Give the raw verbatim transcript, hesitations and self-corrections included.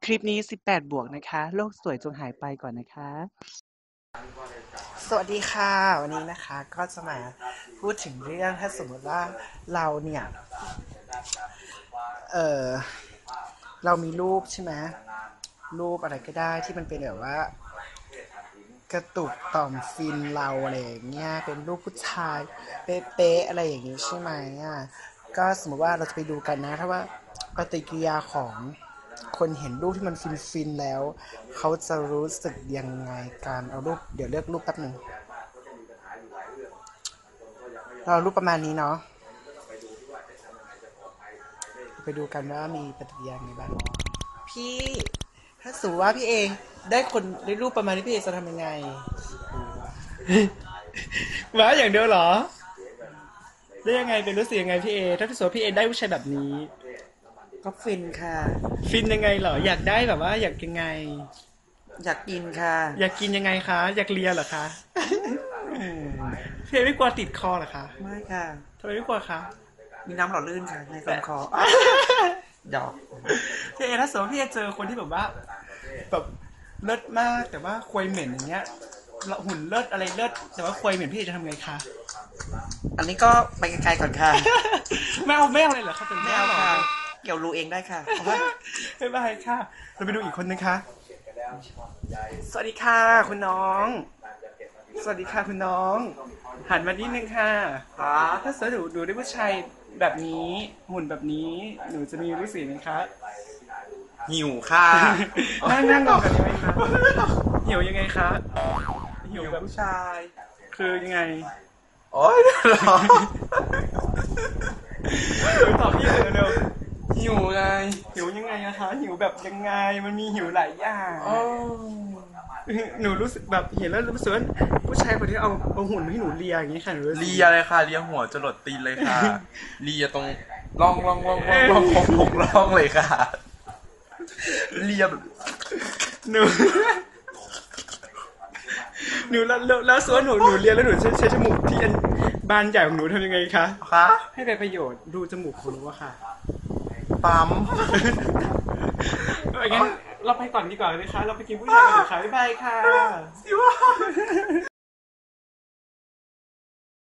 คลิปนี้สิบแปดบวกนะคะโลกสวยจงหายไปก่อนนะคะสวัสดีค่ะวันนี้นะคะก็จะมาพูดถึงเรื่องถ้าสมมติว่าเราเนี่ยเออเรามีรูปใช่ไหมรูปอะไรก็ได้ที่มันเป็นแบบว่ากระตุกต่อมฟินเราอะไรอย่างเงี้ยเป็นรูปผู้ชายเป๊ะๆอะไรอย่างงี้ใช่ไหมอ่ะก็สมมติว่าเราจะไปดูกันนะถ้าว่าปฏิกิริยาของคนเห็นรูปที่มันฟินๆแล้วเขาจะรู้สึกยังไงการเอารูปเดี๋ยวเลือกรูปแป๊บหนึ่งเรารูปประมาณนี้เนาะไปดูกันว่ามีปฏิกิริยาไงบ้างพี่ถ้าสมมติว่าพี่เองได้คนได้รูปประมาณนี้พี่เองจะทำยังไงมาอย่างเดียวเหรอได้ยังไงเป็นรู้สึกยังไงพี่เอถ้าพี่สวพี่เอได้ผู้ชายแบบนี้ก็ฟินค่ะฟินยังไงเหรออยากได้แบบว่าอยากยังไงอยากกินค่ะอยากกินยังไงคะอยากเลียเหรอคะพี่เอไม่กลัวติดคอเหรอคะไม่ค่ะทำไมไม่กลัวคะมีน้ำหล่อลื่นค่ะในลำคอดอกพี่เอถ้าสมมติพี่เอเจอคนที่แบบว่าแบบเลิศมากแต่ว่าควยเหม็นอย่างเงี้ยหุ่นเลิศอะไรเลิศแต่ว่าควยเหม็นพี่เอจะทำไงคะอันนี้ก็ไปไกลๆก่อนค่ะไม่เอาไม่เอาเลยเหรอครับเป็นไม่เอาค่ะเกี่ยวรูเองได้ค่ะไม่เป็นไรค่ะเราไปดูอีกคนนึงค่ะสวัสดีค่ะคุณน้องสวัสดีค่ะคุณน้องหันมานิดนึงค่ะถ้าเสือดูดูได้ผู้ชายแบบนี้หุ่นแบบนี้หนูจะมีรู้สึกไหมคะหิวค่ะนั่งนั่งลงกันยังไงคะหิวยังไงคะหิวแบบผู้ชายคือยังไงโอ๊ยหรอตอบพี่เร็วหิวไงหิวยังไงนะคะหิวแบบยังไงมันมีหิวหลายอย่างหนูรู้สึกแบบเห็นแล้วรู้สึกว่าผู้ชายคนที่เอาเอาหุ่นให้หนูเลียอย่างนี้ค่ะหนูเลียเลยค่ะเลียหัวจรดตีนเลยค่ะเลียตรงร่องร่องร่องร่องร่องของหกร่องเลยค่ะเลียแบบหนูหนูแล้วแล้วส่วนหนูหนูเลียแล้วหนูใช้ใช้จมูกที่อันบานใหญ่ของหนูทำยังไงคะคะให้เป็นประโยชน์ดูจมูกของหนูอะค่ะปั๊มงั้นเราไปก่อนดีกว่าเลยค่ะเราไปกินผู้ชายกันเถอะค่ะบ๊ายบายค่ะ